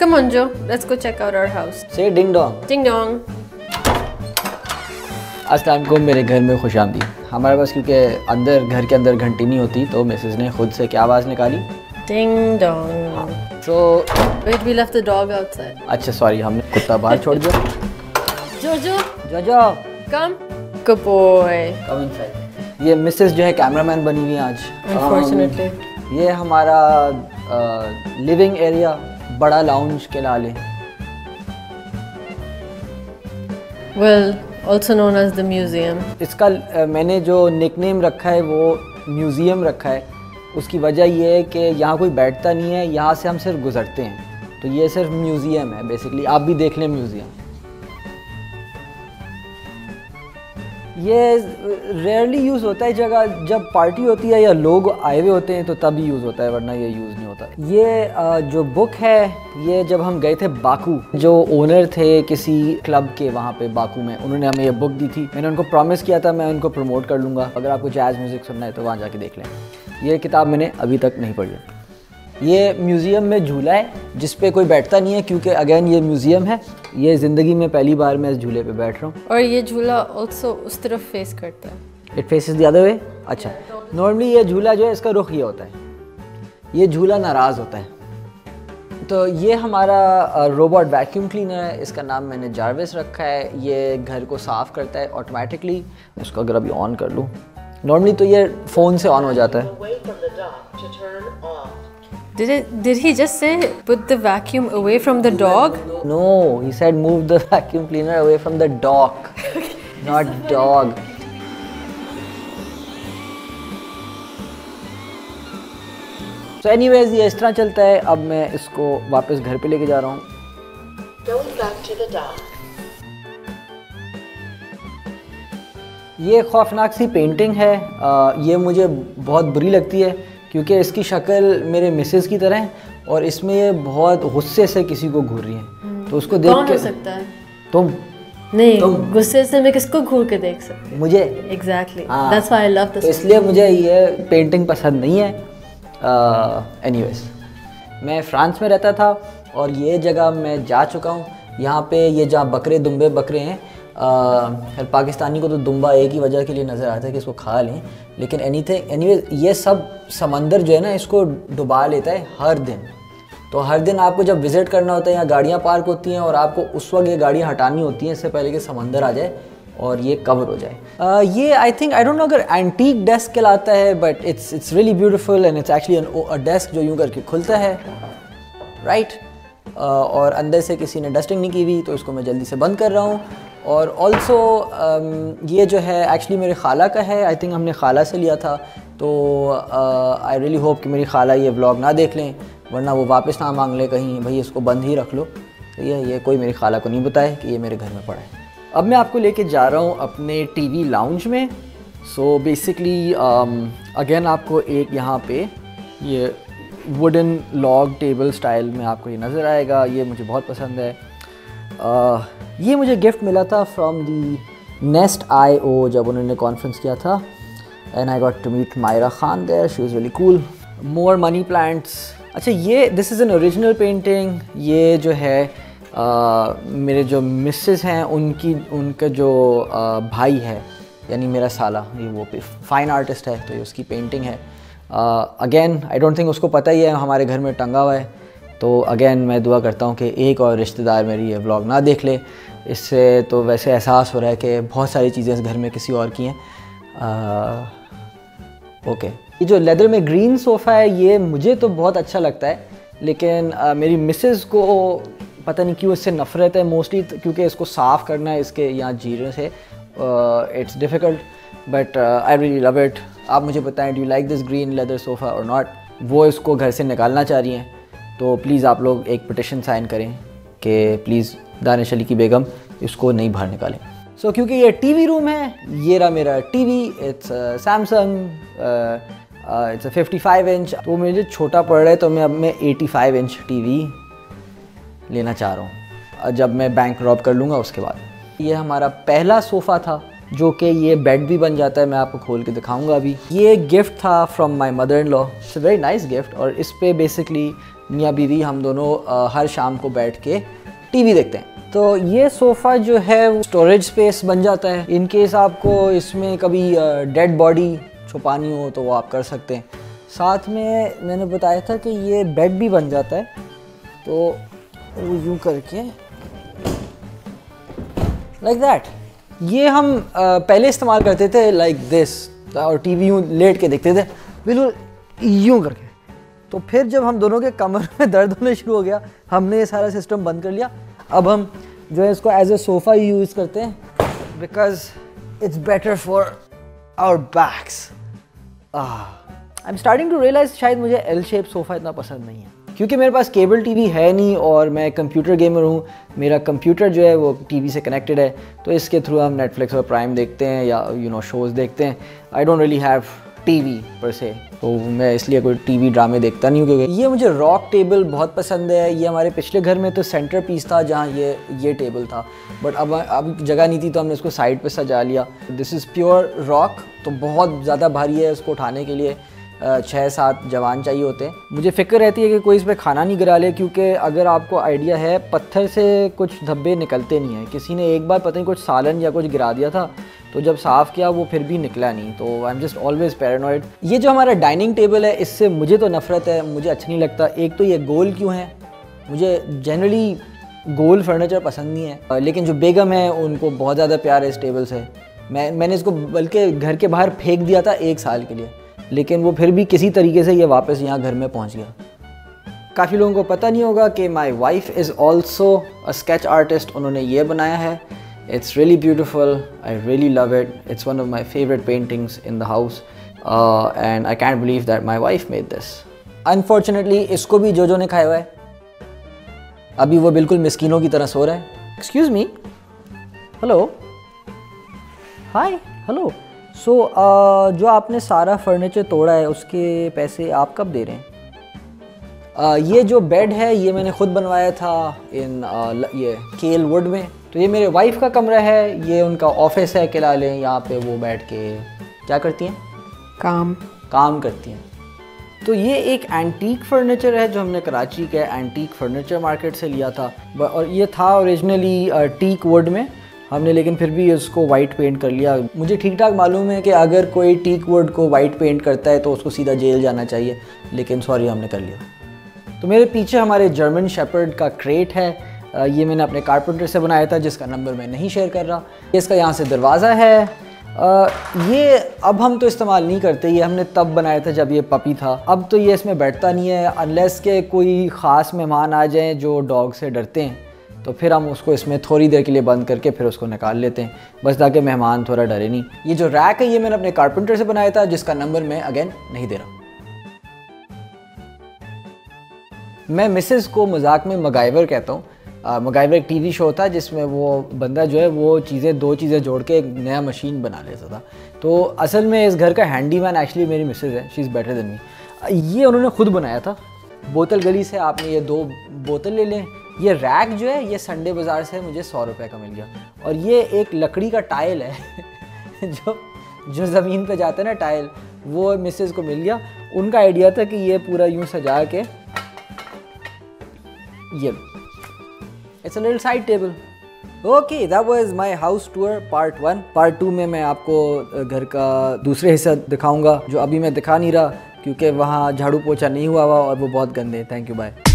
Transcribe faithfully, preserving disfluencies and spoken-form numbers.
Come on, Joe. Let's go check out our house. Say ding dong. Ding dong. अस्सलाम वालेकुम, मेरे घर में खुश आमदीद। हमारे पास क्योंकि अंदर घर के अंदर घंटी नहीं होती तो मिसेस ने खुद से क्या आवाज़ निकाली? Ding dong. So wait, we left the dog outside. अच्छा सॉरी, हमने कुत्ता बाहर छोड़ दिया। Jojo, जोजो come. Good boy. Come inside. ये मिसेस जो है कैमरामैन बनी हुई है आज। Unfortunately. um, ये हमारा लिविंग एरिया बड़ा लाउंज के लाले। Well, also known as the museum. इसका uh, मैंने जो निकनेम रखा है वो म्यूज़ियम रखा है। उसकी वजह ये है कि यहाँ कोई बैठता नहीं है, यहाँ से हम सिर्फ गुज़रते हैं, तो ये सिर्फ म्यूज़ियम है बेसिकली। आप भी देख लें म्यूज़ियम। ये रेयरली यूज़ होता है जगह जब पार्टी होती है या लोग आए हुए होते हैं तो तभी यूज़ होता है, वरना ये यूज़ नहीं होता। ये जो बुक है, ये जब हम गए थे बाकू, जो ओनर थे किसी क्लब के वहाँ पे बाकू में, उन्होंने हमें ये बुक दी थी। मैंने उनको प्रॉमिस किया था मैं उनको प्रमोट कर लूँगा, अगर आपको जैज़ म्यूज़िक सुनना है तो वहाँ जाके देख लें। ये किताब मैंने अभी तक नहीं पढ़ी। ये म्यूज़ियम में झूला है जिस पे कोई बैठता नहीं है क्योंकि अगेन ये म्यूज़ियम है। ये ज़िंदगी में पहली बार मैं इस झूले पे बैठ रहा हूँ। और ये झूला ऑल्सो उस तरफ फेस करता है। It faces the other way. अच्छा, नॉर्मली ये झूला जो है इसका रुख ये होता है, ये झूला नाराज़ होता है। तो ये हमारा रोबोट वैक्यूम क्लीनर है, इसका नाम मैंने जार्विस रखा है। ये घर को साफ़ करता है ऑटोमेटिकली। इसको अगर अभी ऑन कर लूँ, नॉर्मली तो ये फ़ोन से ऑन हो जाता है। Did it? Did he just say put the vacuum away from the dog? No, he said move the vacuum cleaner away from the dog, not dog. So anyways, ये इस तरह चलता है। अब मैं इसको वापस घर पे लेके जा रहा हूँ। Going back to the dock. ये खौफनाक सी पेंटिंग है। आ, ये मुझे बहुत बुरी लगती है क्योंकि इसकी शक्ल मेरे मिसेस की तरह है और इसमें ये बहुत गुस्से से किसी को घूर रही है। तो उसको देख कौन के हो सकता है? तुम नहीं, तुम गुस्से से मैं किसको घूर के देख सकती? मुझे Exactly. हाँ, That's why I love this. तो इसलिए मुझे ये पेंटिंग पसंद नहीं है। एनीवेज, मैं फ़्रांस में रहता था और ये जगह मैं जा चुका हूँ। यहाँ पे ये जहाँ बकरे दुम्बे बकरे हैं, uh, पाकिस्तानी को तो दुम्बा एक ही वजह के लिए नज़र आता है कि इसको खा लें, लेकिन एनीथिंग एनीवे ये सब समंदर जो है ना इसको डुबा लेता है हर दिन। तो हर दिन आपको जब विज़िट करना होता है, यहाँ गाड़ियाँ पार्क होती हैं और आपको उस वक्त ये गाड़ियाँ हटानी होती हैं इससे पहले कि समंदर आ जाए और ये कवर हो जाए। uh, ये I think I don't know अगर एंटीक डेस्क कहलाता है, but it's it's really beautiful and it's actually a desk जो यूँ करके खुलता है, राइट right? uh, और अंदर से किसी ने डस्टिंग नहीं की हुई तो इसको मैं जल्दी से बंद कर रहा हूँ। और ऑल्सो um, ये जो है एक्चुअली मेरे खाला का है। आई थिंक हमने खाला से लिया था, तो आई रियली होप कि मेरी खाला ये व्लॉग ना देख लें, वरना वो वापस ना मांग ले कहीं भाई इसको बंद ही रख लो। तो ये ये कोई मेरी खाला को नहीं बताए कि ये मेरे घर में पड़ा है। अब मैं आपको लेके जा रहा हूँ अपने टीवी लाउंज में। सो बेसिकली अगेन आपको एक यहाँ पे ये वुडन लॉग टेबल स्टाइल में आपको ये नज़र आएगा। ये मुझे बहुत पसंद है। uh, ये मुझे गिफ्ट मिला था फ्रॉम दी नेस्ट आई ओ जब उन्होंने कॉन्फ्रेंस किया था, and I got to meet Maira Khan there. She was really cool. More money plants. अच्छा, ये this is an original painting. ये जो है uh, मेरे जो मिसेस हैं उनकी उनका जो uh, भाई है यानी मेरा साला, ये वो फाइन आर्टिस्ट है, तो ये उसकी पेंटिंग है। अगेन आई डोंट थिंक उसको पता ही है हमारे घर में टंगा हुआ है। तो अगेन मैं दुआ करता हूँ कि एक और रिश्तेदार मेरी ये व्लॉग ना देख ले। इससे तो वैसे एहसास हो रहा है कि बहुत सारी चीज़ें इस घर में किसी और की हैं। ओके, ये जो लेदर में ग्रीन सोफ़ा है ये मुझे तो बहुत अच्छा लगता है, लेकिन uh, मेरी मिसेस को पता नहीं क्यों इससे नफ़रत है, मोस्टली क्योंकि इसको साफ़ करना है इसके यहाँ जीरे से। It's difficult but I really love it. आप मुझे बताएं, do you like this green leather sofa और नॉट? वो इसको घर से निकालना चाह रही हैं, तो प्लीज़ आप लोग एक पिटिशन साइन करें कि प्लीज़ दानिश अली की बेगम इसको नहीं बाहर निकालें। सो so, क्योंकि ये टीवी रूम है, ये रहा मेरा TV. It's Samsung, it's fifty five inch. तो मुझे छोटा पड़ रहा है तो मैं अब मैं एटी फाइव इंच टीवी लेना चाह रहा हूँ जब मैं बैंक रॉब कर लूँगा उसके बाद। ये हमारा पहला सोफ़ा था जो कि ये बेड भी बन जाता है, मैं आपको खोल के दिखाऊंगा अभी। ये गिफ्ट था from my mother in law. It's a very nice gift और इस पे बेसिकली मियाँ बीवी हम दोनों आ, हर शाम को बैठ के टीवी देखते हैं। तो ये सोफ़ा जो है वो स्टोरेज स्पेस बन जाता है। इन केस आपको इसमें कभी डेड बॉडी छुपानी हो तो वो आप कर सकते हैं। साथ में मैंने बताया था कि ये बेड भी बन जाता है, तो वो यूँ करके लाइक दैट। ये हम uh, पहले इस्तेमाल करते थे लाइक दिस, और टीवी यूँ लेट के देखते थे बिल्कुल यूँ करके। तो फिर जब हम दोनों के कमर में दर्द होने शुरू हो गया, हमने ये सारा सिस्टम बंद कर लिया। अब हम जो है इसको एज ए सोफ़ा यूज़ करते हैं, because it's better for our backs. I am starting to realise शायद मुझे एल शेप सोफ़ा इतना पसंद नहीं है, क्योंकि मेरे पास केबल टीवी है नहीं और मैं कंप्यूटर गेमर हूँ। मेरा कंप्यूटर जो है वो टीवी से कनेक्टेड है, तो इसके थ्रू हम नेटफ्लिक्स और प्राइम देखते हैं या यू नो शोज़ देखते हैं। I don't really have TV पर से, तो मैं इसलिए कोई टीवी ड्रामे देखता नहीं हूँ। क्योंकि ये मुझे रॉक टेबल बहुत पसंद है। ये हमारे पिछले घर में तो सेंटर पीस था जहाँ ये ये टेबल था, बट अब अब जगह नहीं थी तो हमने इसको साइड पे सजा लिया। दिस इज़ प्योर रॉक, तो बहुत ज़्यादा भारी है। इसको उठाने के लिए छः सात जवान चाहिए होते हैं। मुझे फ़िक्र रहती है कि कोई इस पर खाना नहीं गिरा ले, क्योंकि अगर आपको आइडिया है पत्थर से कुछ धब्बे निकलते नहीं हैं। किसी ने एक बार पता नहीं कुछ सालन या कुछ गिरा दिया था, तो जब साफ़ किया वो फिर भी निकला नहीं। तो I am just always paranoid. ये जो हमारा डाइनिंग टेबल है इससे मुझे तो नफ़रत है, मुझे अच्छा नहीं लगता। एक तो ये गोल क्यों है, मुझे जनरली गोल फर्नीचर पसंद नहीं है, लेकिन जो बेगम है उनको बहुत ज़्यादा प्यार है इस टेबल से। मैं मैंने इसको बल्कि घर के बाहर फेंक दिया था एक साल के लिए, लेकिन वो फिर भी किसी तरीके से ये वापस यहाँ घर में पहुँच गया। काफ़ी लोगों को पता नहीं होगा कि my wife is also a sketch artist. उन्होंने ये बनाया है। It's really beautiful, I really love it. It's one of my favourite paintings in the house and I can't believe that my wife made this. Unfortunately इसको भी जोजो ने खाया हुआ है। अभी वो बिल्कुल मिस्कीनों की तरह सो रहा है। Excuse me, hello, hi, hello. So जो आपने सारा फर्नीचर तोड़ा है उसके पैसे आप कब दे रहे हैं? uh, ये जो बेड है ये मैंने ख़ुद बनवाया था इन uh, ये केल वुड में। तो ये मेरे वाइफ का कमरा है, ये उनका ऑफिस है किला लें। यहाँ पे वो बैठ के क्या करती हैं? काम काम करती हैं। तो ये एक एंटीक फर्नीचर है जो हमने कराची के एंटीक फर्नीचर मार्केट से लिया था, और ये था ओरिजिनली टीक वुड में हमने, लेकिन फिर भी इसको वाइट पेंट कर लिया। मुझे ठीक ठाक मालूम है कि अगर कोई टीक वुड को वाइट पेंट करता है तो उसको सीधा जेल जाना चाहिए, लेकिन सॉरी हमने कर लिया। तो मेरे पीछे हमारे जर्मन शेपर्ड का क्रेट है। ये मैंने अपने कारपेंटर से बनाया था, जिसका नंबर मैं नहीं शेयर कर रहा। इसका यहाँ से दरवाज़ा है। आ, ये अब हम तो इस्तेमाल नहीं करते, ये हमने तब बनाया था जब ये पपी था। अब तो ये इसमें बैठता नहीं है, अनलेस के कोई ख़ास मेहमान आ जाएं जो डॉग से डरते हैं, तो फिर हम उसको इसमें थोड़ी देर के लिए बंद करके फिर उसको निकाल लेते हैं, बस ताकि मेहमान थोड़ा डरे नहीं। ये जो रैक है ये मैंने अपने कारपेंटर से बनाया था, जिसका नंबर मैं अगेन नहीं दे रहा। मैं मिसेस को मजाक में मगाइवर कहता हूँ। मगाइवर एक टीवी शो था जिसमें वो बंदा जो है वो चीज़ें दो चीज़ें जोड़ के एक नया मशीन बना लेता था। तो असल में इस घर का हैंडीमैन एक्चुअली मेरी मिसेस है, she is better than me. ये उन्होंने खुद बनाया था। बोतल गली से आपने ये दो बोतल ले लें। ये रैक जो है ये संडे बाज़ार से मुझे सौ रुपये का मिल गया। और ये एक लकड़ी का टाइल है जो जो ज़मीन पे जाता है ना टाइल, वो मिसेस को मिल गया। उनका आइडिया था कि ये पूरा यूँ सजा के ये it's a little side table. Okay, that was my house tour part one. Part two में मैं आपको घर का दूसरे हिस्सा दिखाऊंगा जो अभी मैं दिखा नहीं रहा, क्योंकि वहाँ झाड़ू पोछा नहीं हुआ हुआ और वो बहुत गंदे। Thank you, bye.